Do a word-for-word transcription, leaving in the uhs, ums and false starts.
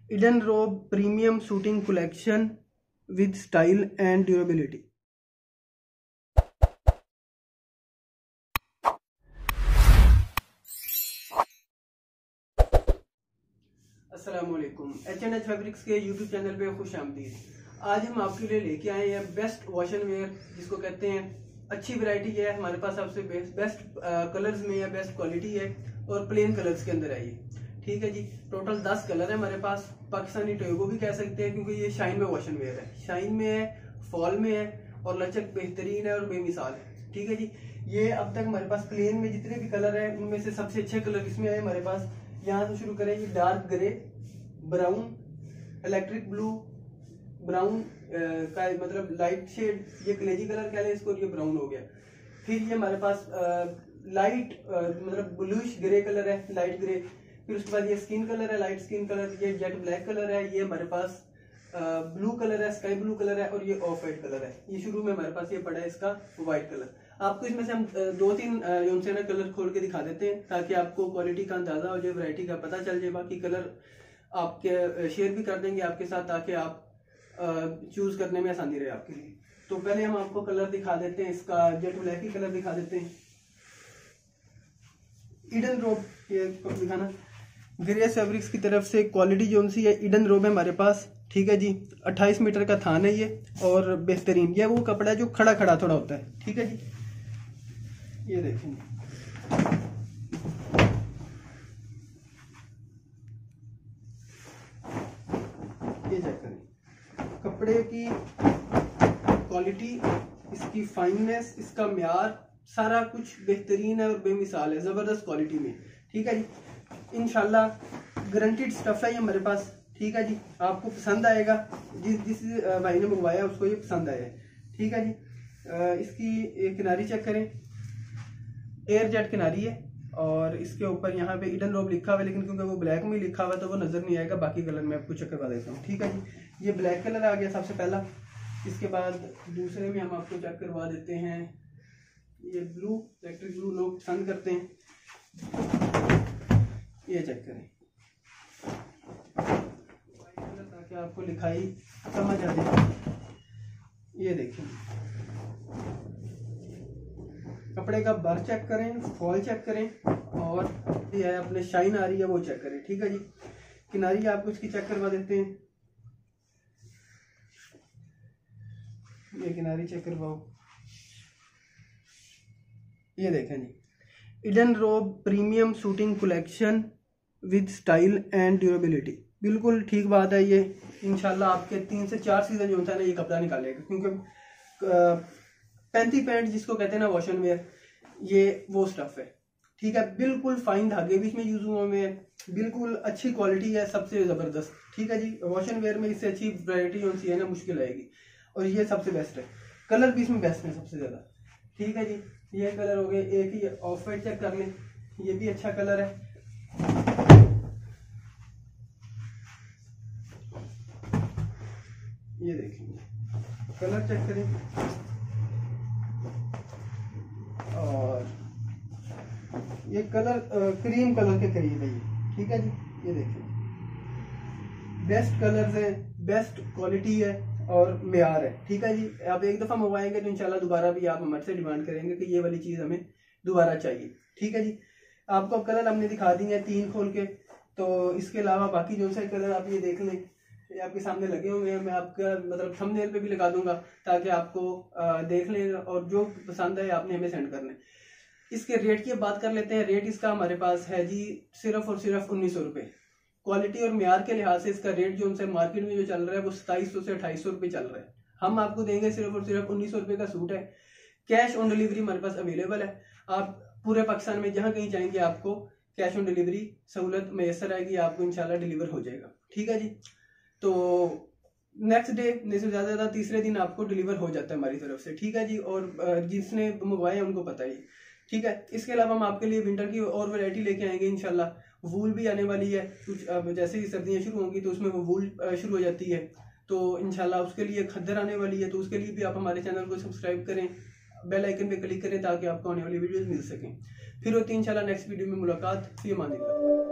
Eden Robe Premium Suiting Collection with style and durability. अस्सलामुअलैकुम, H and H fabrics के YouTube channel पे खुश आमदीद। आज हम आपके लिए लेके आए हैं बेस्ट वॉशन वेयर, जिसको कहते हैं। अच्छी वैरायटी है हमारे पास, सबसे बेस्ट बेस्ट कलर्स में है, बेस्ट क्वालिटी है और प्लेन कलर्स के अंदर है ये। ठीक है जी, टोटल दस कलर है हमारे पास। पाकिस्तानी टोयगो भी कह सकते हैं क्योंकि ये शाइन में वॉशन वेयर है। शाइन में है, फॉल में है और लचक बेहतरीन है और बेमिसाल है। ठीक है जी, ये अब तक हमारे पास प्लेन में जितने भी कलर है उनमें से सबसे अच्छे कलर इसमें है हमारे पास। यहाँ से शुरू करें, ये dark grey, brown, electric blue, brown का मतलब लाइट शेड, ये कलेजी कलर कह लें इसको, ये ब्राउन हो गया। फिर ये हमारे पास लाइट मतलब ब्लूइश ग्रे कलर है, लाइट ग्रे। फिर उसके बाद ये स्किन कलर है, लाइट स्किन कलर। ये जेट ब्लैक कलर है, ये हमारे पास ब्लू कलर है, स्काई ब्लू कलर है और ये ऑफ वाइट कलर है। ये शुरू में हमारे पास ये पड़ा है इसका व्हाइट कलर। आपको इसमें से हम दो तीन उनसे ना कलर खोल के दिखा देते हैं ताकि आपको क्वालिटी का अंदाजा हो जाए, वैरायटी का पता चल जाए। बाकी कलर आपके शेयर भी कर देंगे आपके साथ ताकि आप चूज करने में आसानी रहे आपके लिए। तो पहले हम आपको कलर दिखा देते हैं, इसका जेट ब्लैक ही कलर दिखा देते हैं। ईडन रोब, ये दिखाना, ग्रेस फैब्रिक्स की तरफ से क्वालिटी जो सी है, ईडन रोब है हमारे पास। ठीक है जी, अट्ठाईस मीटर का थान है ये और बेहतरीन। ये वो कपड़ा है जो खड़ा खड़ा थोड़ा होता है। ठीक है जी, ये देखेंगे, ये चेक करें कपड़े की क्वालिटी, इसकी फाइननेस, इसका म्यार, सारा कुछ बेहतरीन है और बेमिसाल है, जबरदस्त क्वालिटी में। ठीक है जी, इंशाल्लाह गारंटीड स्टफ है ये हमारे पास। ठीक है जी, आपको पसंद आएगा। जिस जिस भाई ने मंगवाया उसको ये पसंद आया है। ठीक है जी, इसकी किनारी चेक करें, एयर जेट किनारी है और इसके ऊपर यहाँ पे ईडन रोब लिखा हुआ है, लेकिन क्योंकि वो ब्लैक में लिखा हुआ है तो वो नजर नहीं आएगा। बाकी कलर मैं आपको चेक करवा देता हूँ। ठीक है जी, ये ब्लैक कलर आ गया सबसे पहला। इसके बाद दूसरे में हम आपको चेक करवा देते हैं, ये ब्लू, इलेक्ट्रिक ब्लू लोग पसंद करते हैं। ये चेक करें ताकि आपको लिखाई समझ आ जाए। ये देखें, कपड़े का बर चेक करें, फॉल चेक करें और ये है अपने शाइन आ रही है वो चेक करें। ठीक है जी, किनारी आपको इसकी चेक करवा देते हैं। ये किनारी चेक करवाओ, ये देखें जी, Eden Robe premium suiting collection with style and durability. बिल्कुल ठीक बात है। ये इंशाल्लाह आपके तीन से चार सीजन जो होता है ना ये कपड़ा निकालेगा, क्योंकि पैंती पैंट जिसको कहते हैं ना वॉशन वेयर, ये वो स्टफ है। ठीक है, बिल्कुल फाइन धागे भी इसमें यूज हुए हैं, बिल्कुल अच्छी क्वालिटी है, सबसे जबरदस्त। ठीक है जी, वॉशन वेयर में इससे अच्छी वैरायटी जो सी है ना मुश्किल आएगी और ये सबसे बेस्ट है। कलर भी इसमें बेस्ट है सबसे ज्यादा। ठीक है जी, ये कलर हो गए। एक ही ऑफ वाइट चेक कर लें, ये भी अच्छा कलर है। ये देखेंगे, कलर चेक करें और ये कलर क्रीम कलर के करीब है ये। ठीक है जी, ये देखिए, बेस्ट कलर्स है, बेस्ट क्वालिटी है और म्यार है। ठीक है जी, आप एक दफा मंगवाएंगे तो इंशाल्लाह दोबारा भी आप हमारे से डिमांड करेंगे कि ये वाली चीज हमें दोबारा चाहिए। ठीक है जी, आपको कलर हमने दिखा दी है तीन खोल के, तो इसके अलावा बाकी जो से कलर आप ये देख लें, ये आपके सामने लगे हुए हैं। मैं आपका मतलब थंबनेल पे भी लगा दूंगा ताकि आपको आ, देख लें और जो पसंद है आपने हमें सेंड करना है। इसके रेट की बात कर लेते हैं। रेट इसका हमारे पास है जी सिर्फ और सिर्फ उन्नीस सौ रुपये। क्वालिटी और म्यार के लिहाज से इसका रेट जो उनसे मार्केट में जो चल रहा है वो सताईस सौ से अट्ठाईस सौ रुपये चल रहा है। हम आपको देंगे सिर्फ और सिर्फ उन्नीस सौ रुपये का सूट है। कैश ऑन डिलीवरी हमारे पास अवेलेबल है। आप पूरे पाकिस्तान में जहाँ कहीं जाएंगे आपको कैश ऑन डिलीवरी सहूलत मैसर आएगी, आपको इंशाल्लाह डिलीवर हो जाएगा। ठीक है जी, तो नेक्स्ट डे नहीं से ज्यादा ज्यादा तीसरे दिन आपको डिलीवर हो जाता है हमारी तरफ से। ठीक है जी, और जिसने मंगवाए उनको पता ही। ठीक है, इसके अलावा हम आपके लिए विंटर की और वैरायटी लेके आएंगे इंशाल्लाह। वूल भी आने वाली है कुछ, अब जैसे ही सर्दियां शुरू होंगी तो उसमें वो वूल शुरू हो जाती है, तो इंशाल्लाह उसके लिए खद्दर आने वाली है। तो उसके लिए भी आप हमारे चैनल को सब्सक्राइब करें, बेल आइकन पे क्लिक करें ताकि आपको आने वाली वीडियोस मिल सकें। फिर होती है इंशाल्लाह नेक्स्ट वीडियो में मुलाकात। फी अमान अल्लाह।